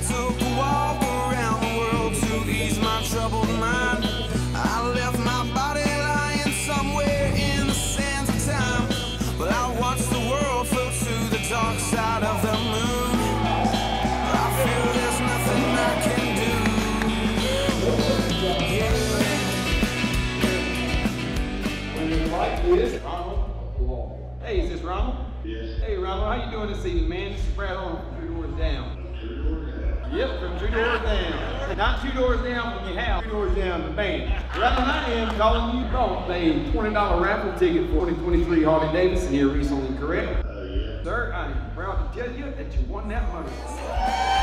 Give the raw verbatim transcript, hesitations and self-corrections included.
took a walk around the world to ease my troubled mind. I left my body lying somewhere in the sands of time. But I watched the world float to the dark side of the moon. I feel there's nothing I can do. Like this, Ronald. Hey, is this Ronald? Yes. Hey, Ronald, how you doing this evening, man? This is Brad on from Two Doors Down. Two doors down. Yep, from Two Doors Down. Not two doors down from your house, two doors down the band. Right now I am calling you bought a twenty dollar raffle ticket for twenty twenty-three Harley Davidson here recently, correct? Uh, yeah. Sir, I am proud to tell you that you won that money.